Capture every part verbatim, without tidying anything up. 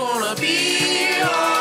gonna be alright.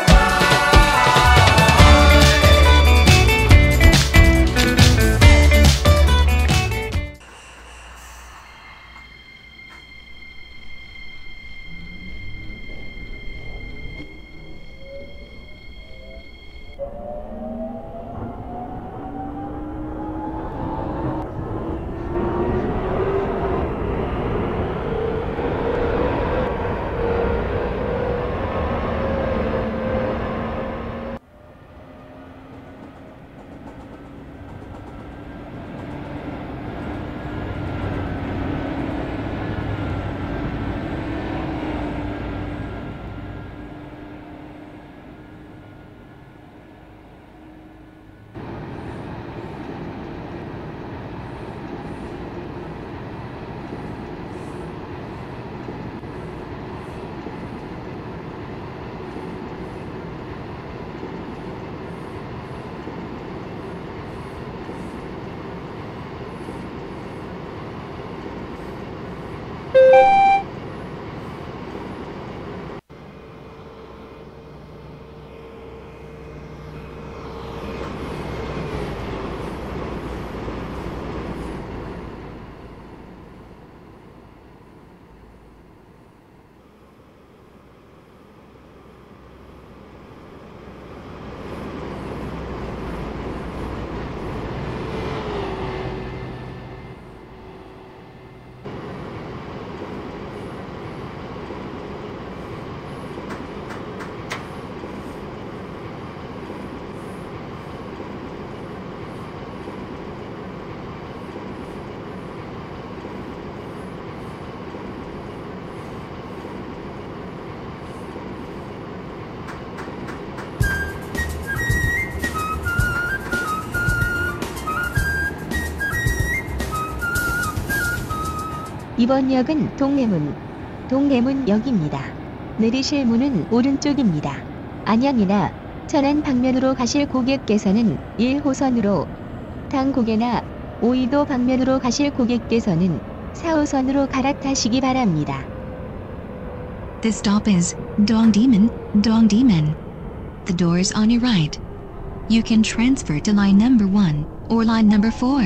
이번 역은 동대문, 동대문역입니다. 내리실 문은 오른쪽입니다. 안양이나 천안 방면으로 가실 고객께서는 일 호선으로, 당고개나 오이도 방면으로 가실 고객께서는 사 호선으로 갈아타시기 바랍니다. The stop is Dongdaemun, Dongdaemun. The doors on your right. You can transfer to line number one or line number four.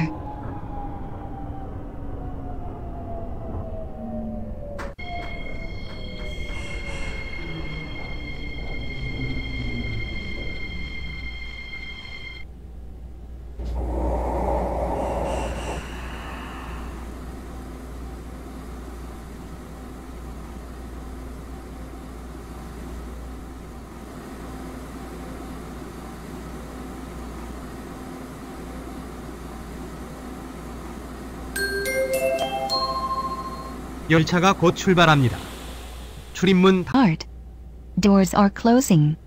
열차가 곧 출발합니다. 출입문 Hard. Doors are closing.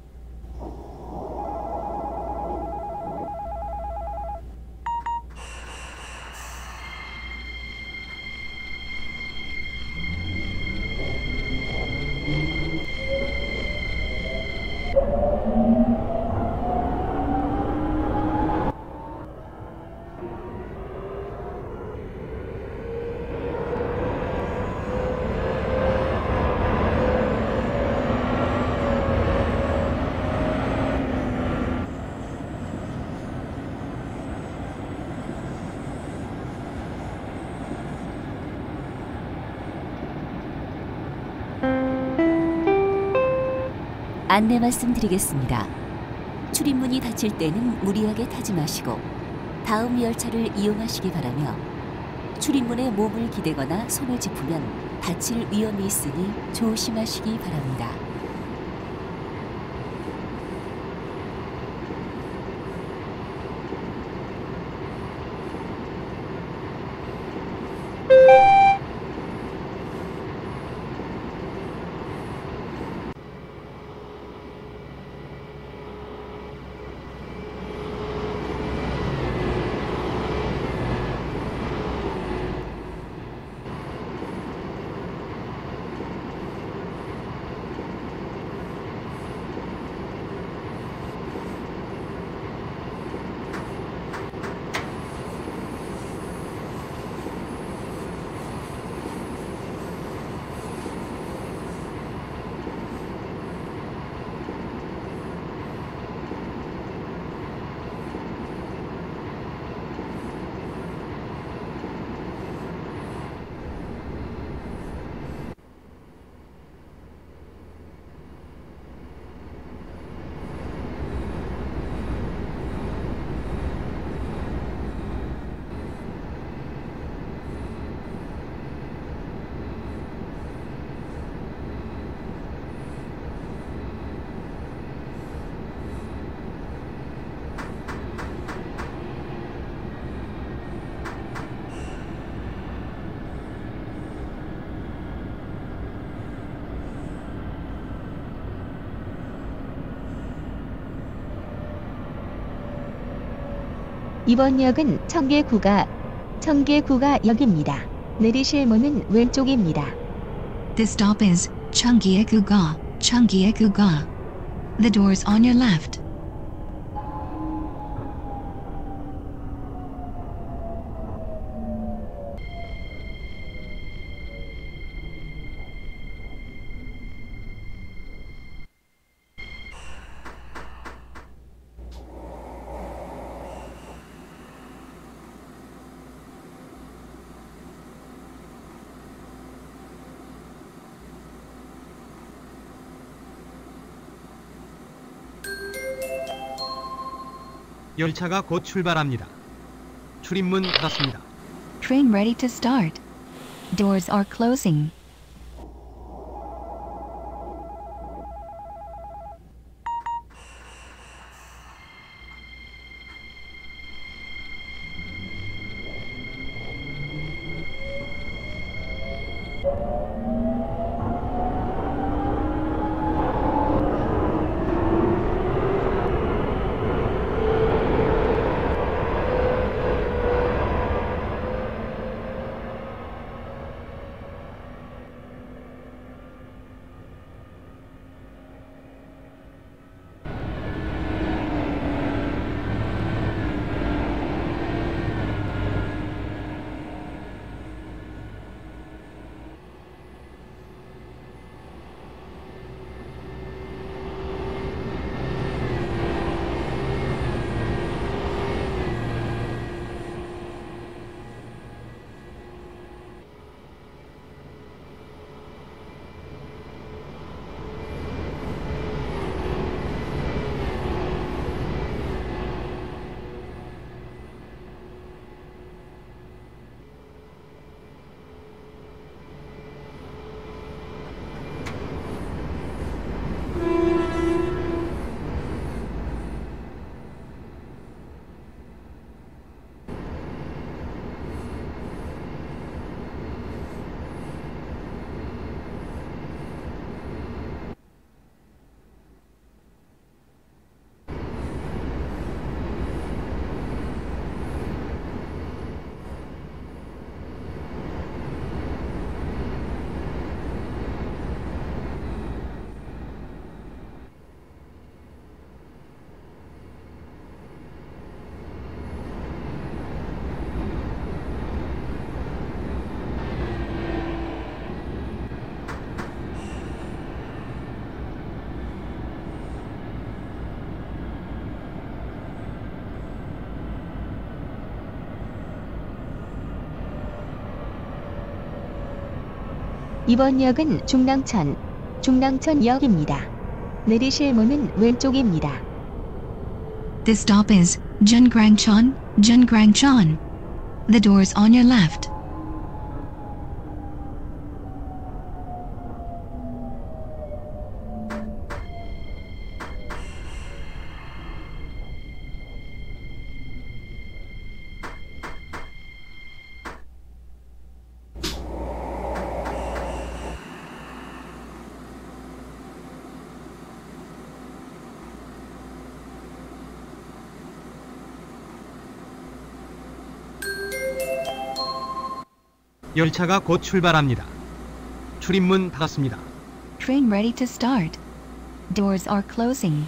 안내 말씀드리겠습니다. 출입문이 닫힐 때는 무리하게 타지 마시고 다음 열차를 이용하시기 바라며 출입문에 몸을 기대거나 손을 짚으면 다칠 위험이 있으니 조심하시기 바랍니다. 이번 역은 청계구가 청계구가 역입니다. 내리실 문은 왼쪽입니다. This stop is Cheonggyeguga, Cheonggyeguga. The doors on your left. 열차가 곧 출발합니다. 출입문 닫았습니다. Train ready to start. Doors are closing. 이번 역은 중랑천, 중랑천역입니다. 내리실 문은 왼쪽입니다. This stop is Jungrangcheon, Jungrangcheon. The doors on your left. 열차가 곧 출발합니다. 출입문 닫았습니다. Train ready to start. Doors are closing.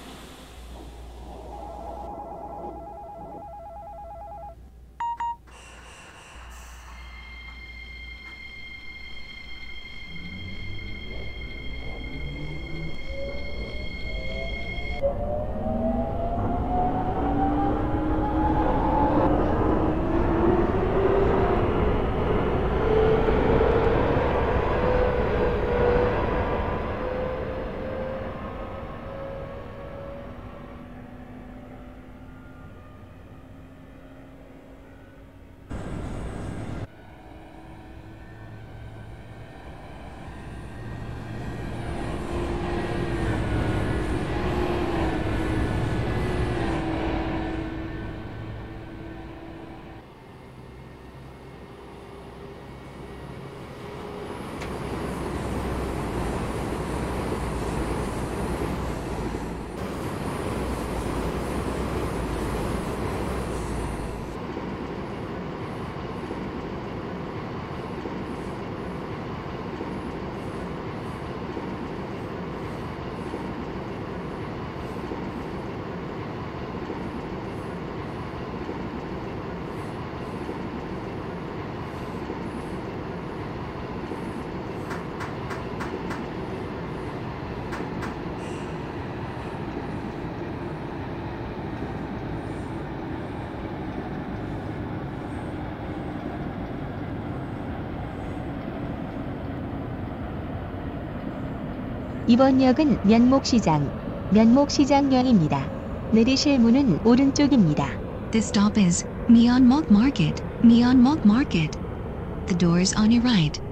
이번 역은 면목시장, 면목시장역입니다. 내리실 문은 오른쪽입니다. This stop is Myeonmok Market, Myeonmok Market. The doors on your right.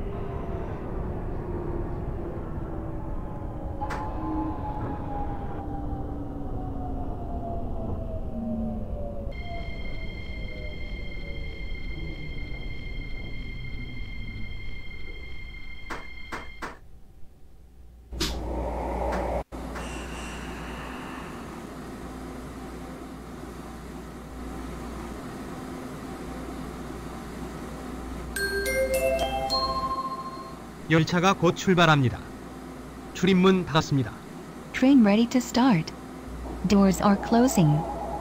열차가 곧 출발합니다. 출입문 닫았습니다. Train ready to start. Doors are closing.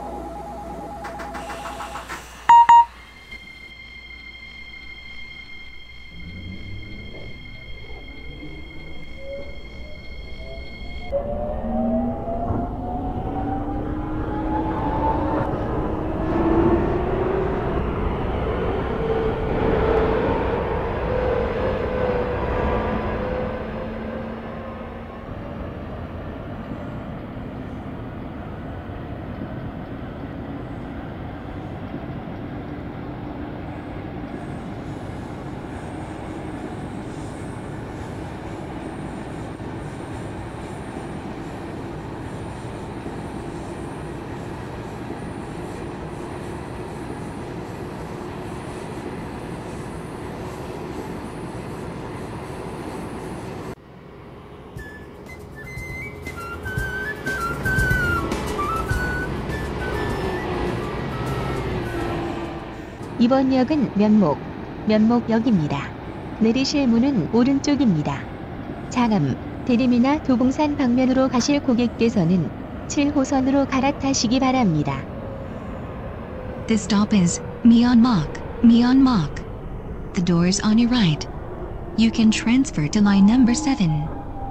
이번 역은 면목, 면목역입니다. 내리실 문은 오른쪽입니다. 장암, 대림이나 도봉산 방면으로 가실 고객께서는 칠 호선으로 갈아타시기 바랍니다. This stop is Myeonmok, Myeonmok. The doors on your right. You can transfer to line number seven.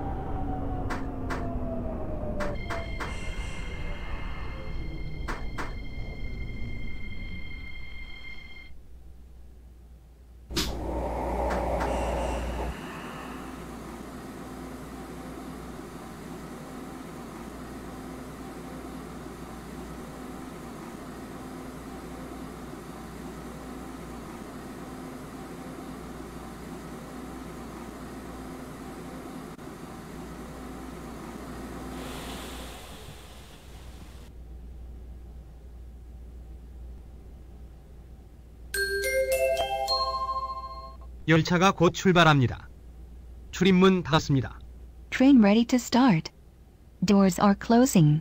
열차가 곧 출발합니다. 출입문 닫았습니다. Train ready to start. Doors are closing.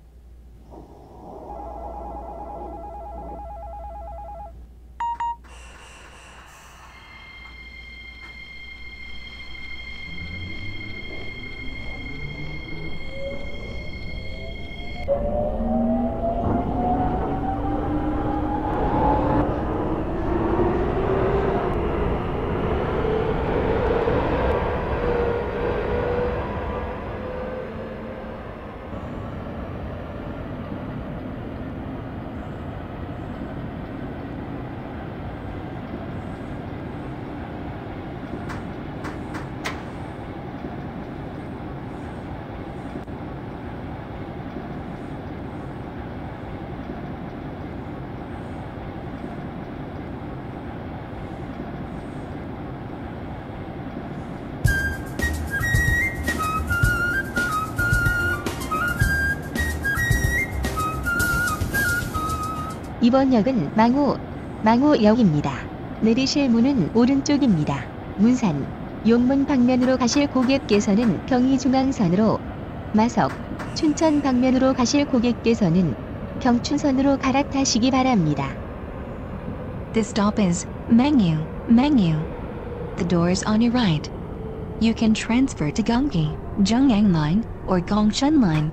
이번 역은 망우, 망우역입니다. 내리실 문은 오른쪽입니다. 문산, 용문 방면으로 가실 고객께서는 경의중앙선으로, 마석, 춘천 방면으로 가실 고객께서는 경춘선으로 갈아타시기 바랍니다. This stop is Mangyu, Mangyu. The doors on your right. You can transfer to Gyeonggi, Jeongyang Line, or Gongcheon Line.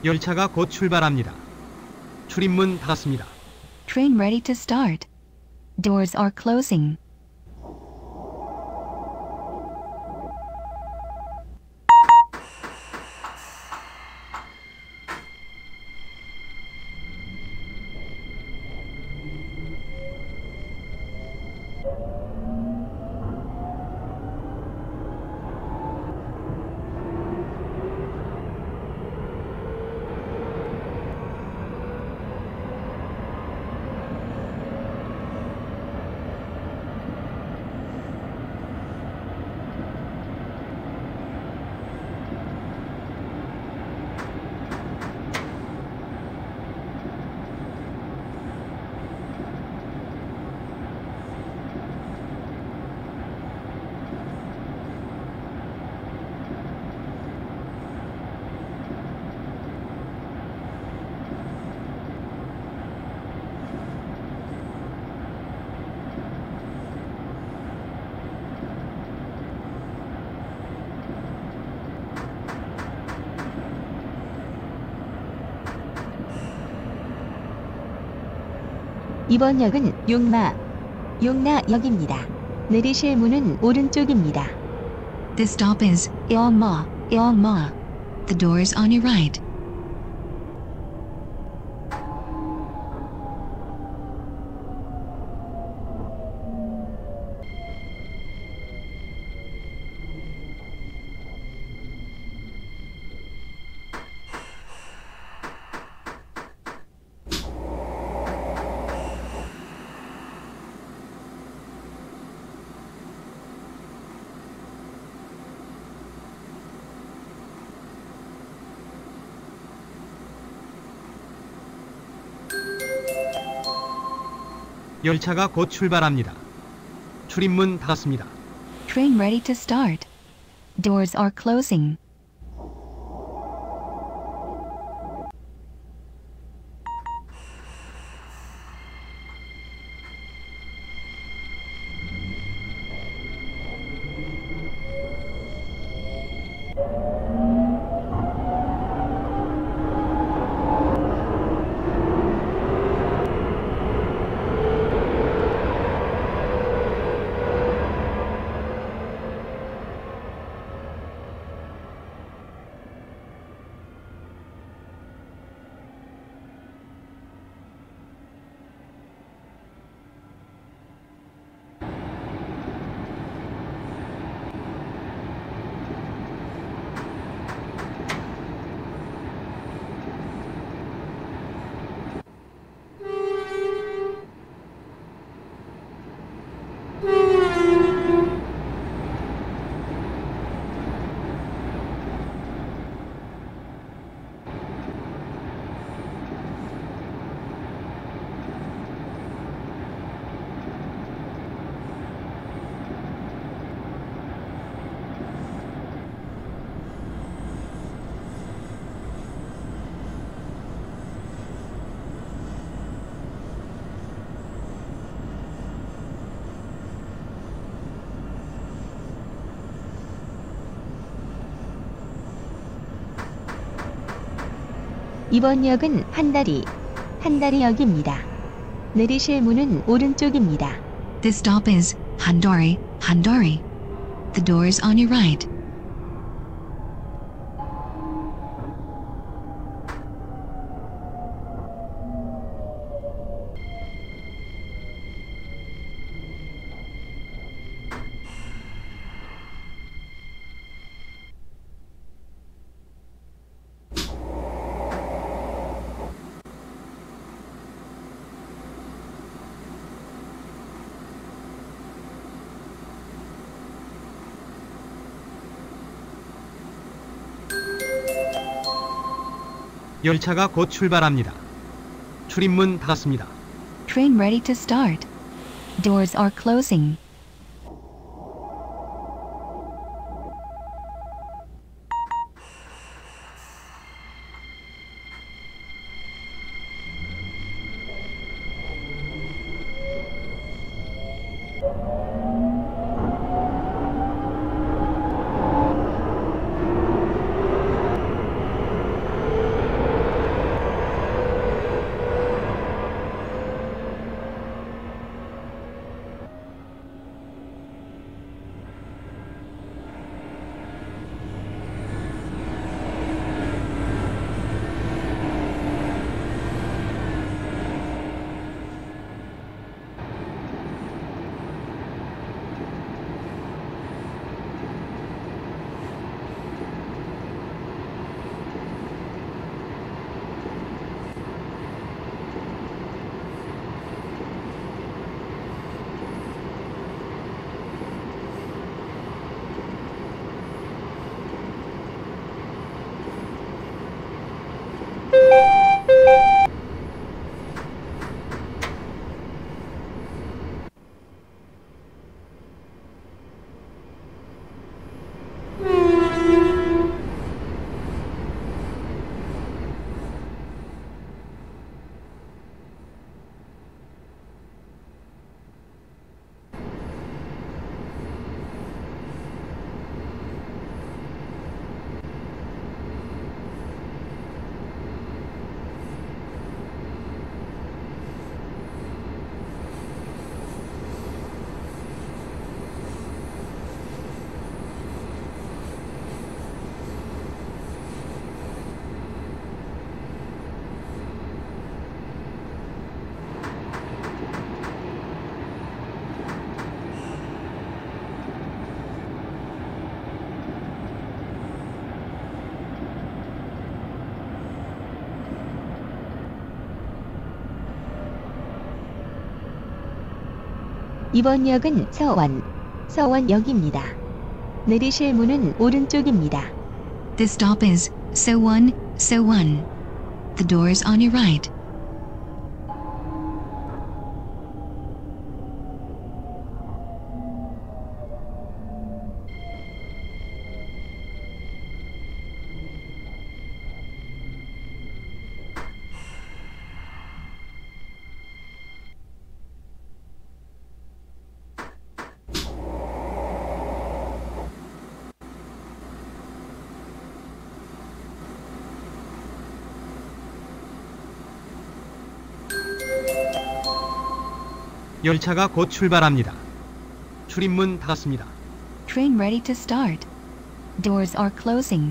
열차가 곧 출발합니다. 출입문 닫았습니다. Train ready to start. Doors are closing. 이번 역은 용마, 용나역입니다. 내리실 문은 오른쪽입니다. This stop is Ilma, Ilma. The doors on your right. 열차가 곧 출발합니다. 출입문 닫았습니다. Train ready to start. Doors are closing. 이번 역은 한다리, 한다리역입니다. 내리실 문은 오른쪽입니다. This stop is Handari, Handari. The doors on your right. 열차가 곧 출발합니다. 출입문 닫았습니다. Train ready to start. Doors are closing. 이번 역은 서원, 서원역입니다. 내리실 문은 오른쪽입니다. This stop is Sowon, Sowon. The doors on your right. 열차가 곧 출발합니다. 출입문 닫았습니다. Train ready to start. Doors are closing.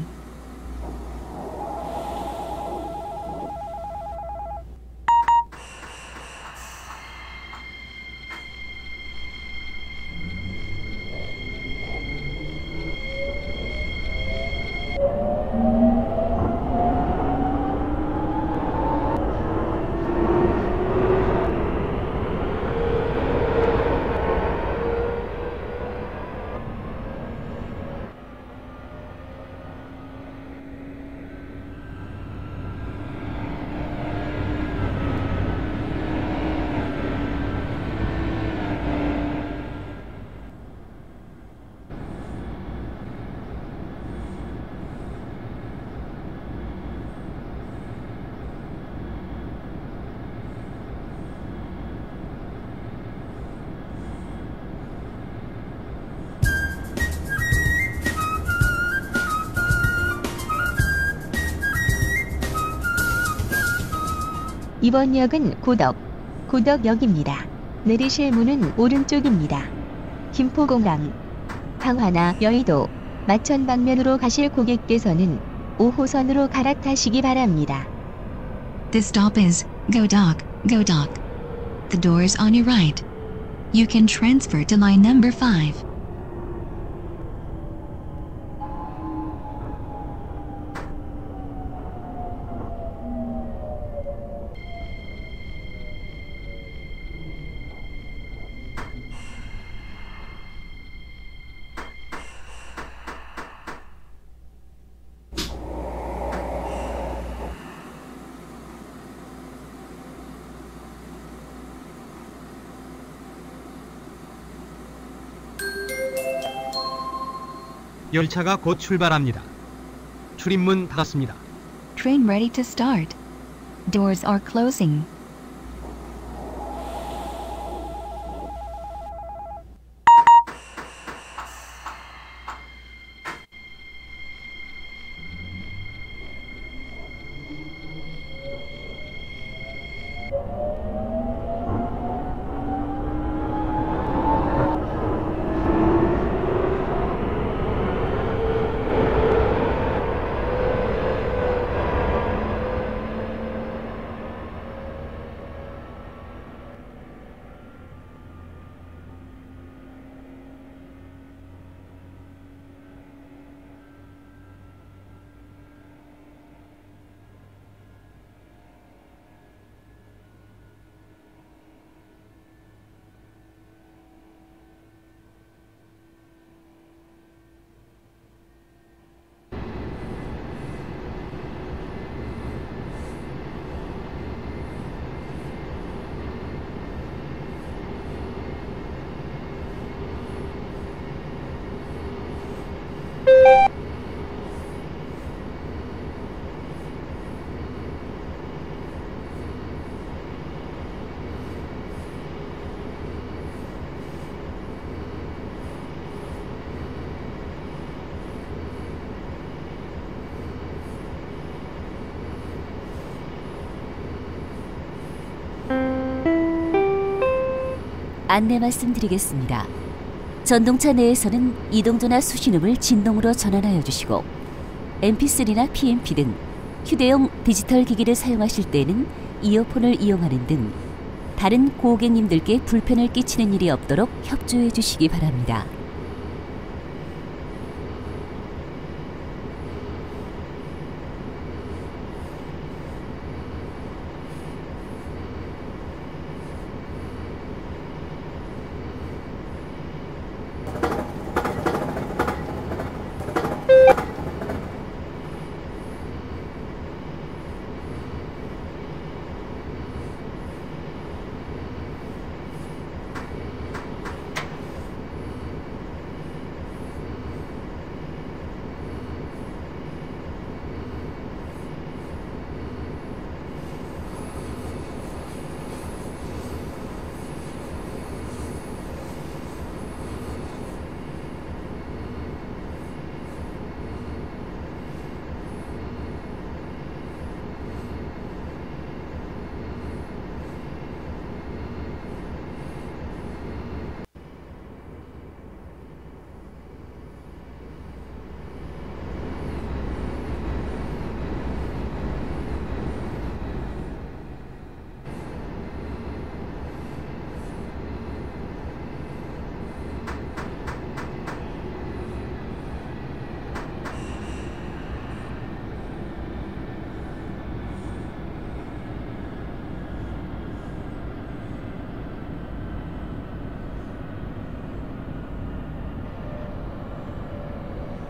이번 역은 고덕, 고덕역입니다. 내리실 문은 오른쪽입니다. 김포공항, 강화나 여의도, 마천 방면으로 가실 고객께서는 오 호선으로 갈아타시기 바랍니다. This stop is Godok, Godok. The doors on your right. You can transfer to line number five. 열차가 곧 출발합니다. 출입문 닫았습니다. Train ready to start. Doors are closing. 안내 말씀드리겠습니다. 전동차 내에서는 이동전화 수신음을 진동으로 전환하여 주시고 엠피쓰리나 피엠피 등 휴대용 디지털 기기를 사용하실 때에는 이어폰을 이용하는 등 다른 고객님들께 불편을 끼치는 일이 없도록 협조해 주시기 바랍니다.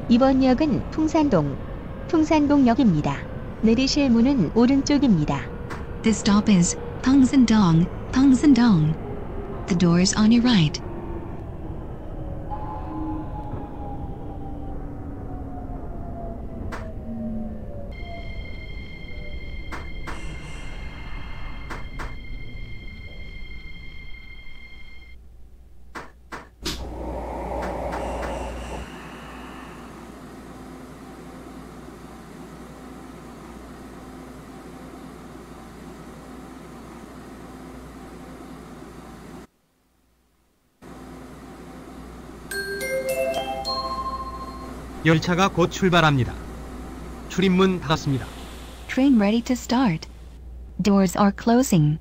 이번 역은 풍산동, 풍산동역입니다. 내리실 문은 오른쪽입니다. This stop is Pungsandong, Pungsandong. The doors on your right. 열차가 곧 출발합니다. 출입문 닫았습니다. Train ready to start. Doors are closing.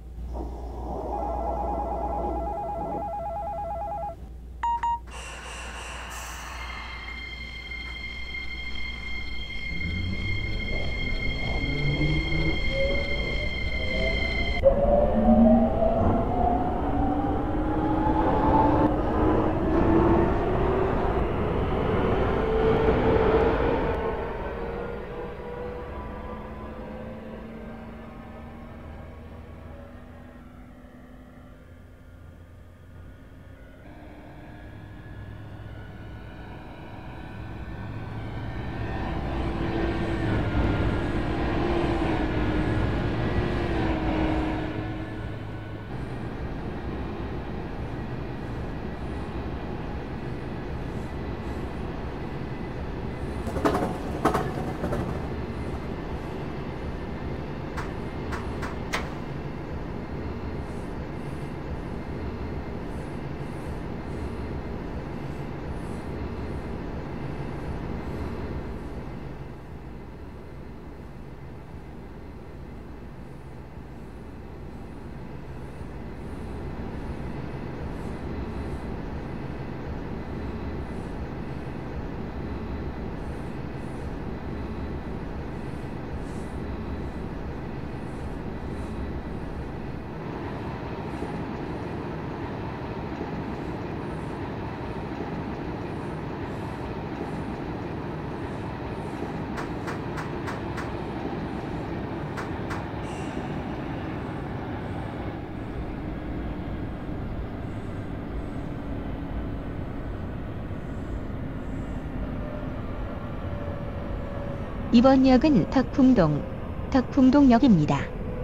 이번 역은 덕풍동, 덕풍동역입니다.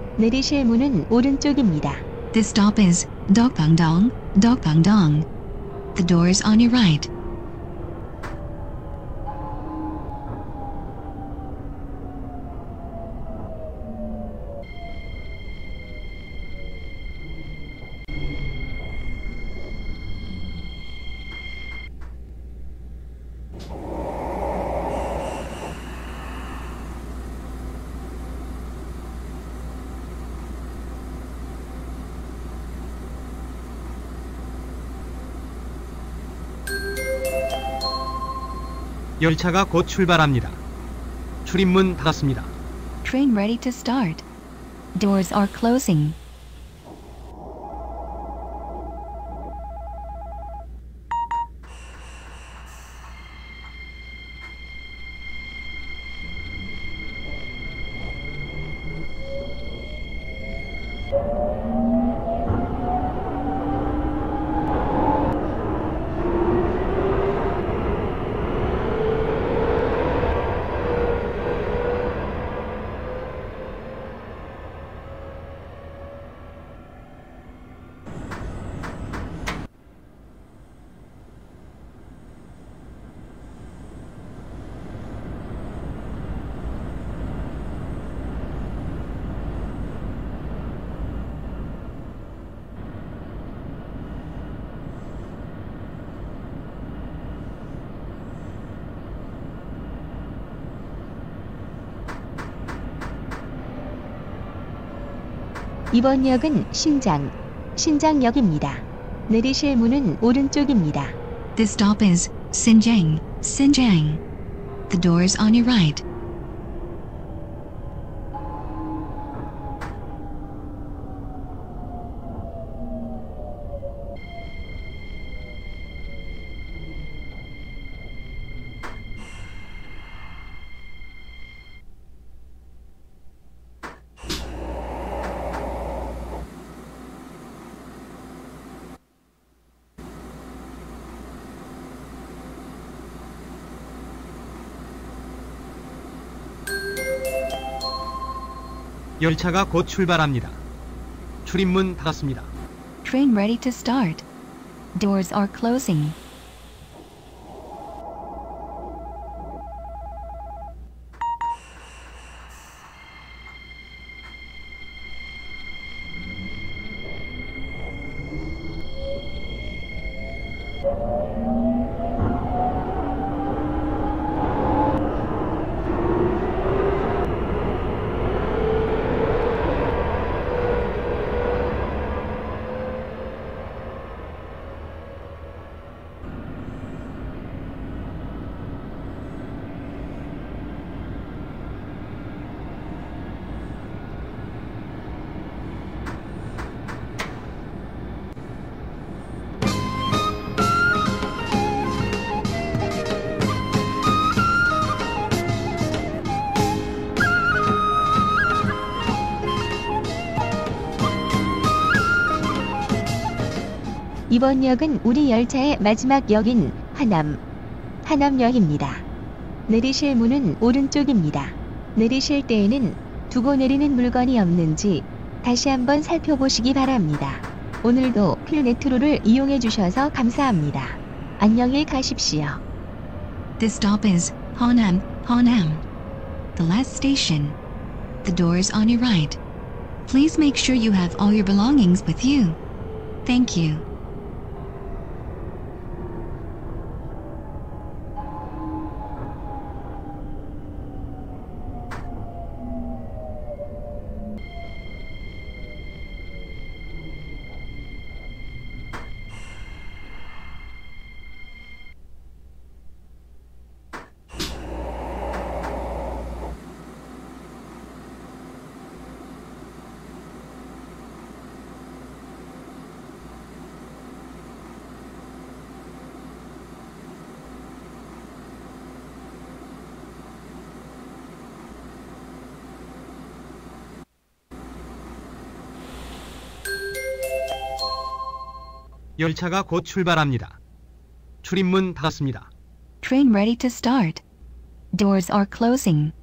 내리실 문은 오른쪽입니다. This stop is Dokpangdong, Dokpangdong. The doors on your right. 열차가 곧 출발합니다. 출입문 닫았습니다. Train ready to start. Doors are closing. 이번 역은 신장, 신장역입니다. 내리실 문은 오른쪽입니다. This stop is Sinjang, Sinjang. The doors on your right. 열차가 곧 출발합니다. 출입문 닫았습니다. Train ready to start. Doors are closing. 이번 역은 우리 열차의 마지막 역인 하남, 하남역입니다. 내리실 문은 오른쪽입니다. 내리실 때에는 두고 내리는 물건이 없는지 다시 한번 살펴보시기 바랍니다. 오늘도 필메트로를 이용해 주셔서 감사합니다. 안녕히 가십시오. This stop is Honam, Honam. The last station. The doors on your right. Please make sure you have all your belongings with you. Thank you. 열차가 곧 출발합니다. 출입문 닫았습니다. Train ready to start. Doors are closing.